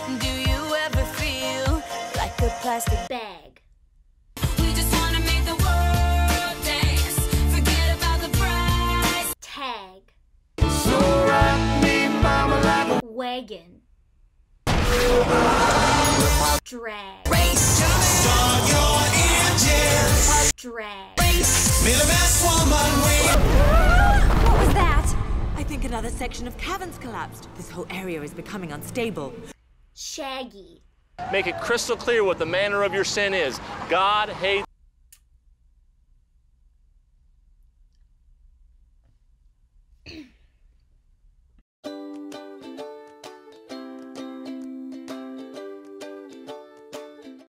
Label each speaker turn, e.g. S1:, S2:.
S1: Do you ever feel like a plastic bag? We just wanna make the world dance. Forget about the price tag.
S2: So rock me, mama, like a
S1: Wagon. Drag.
S2: start your engines.
S1: Drag.
S2: Be the best woman
S3: What was that? I think another section of caverns collapsed. This whole area is becoming unstable.
S1: Shaggy.
S4: Make it crystal clear what the manner of your sin is. God hates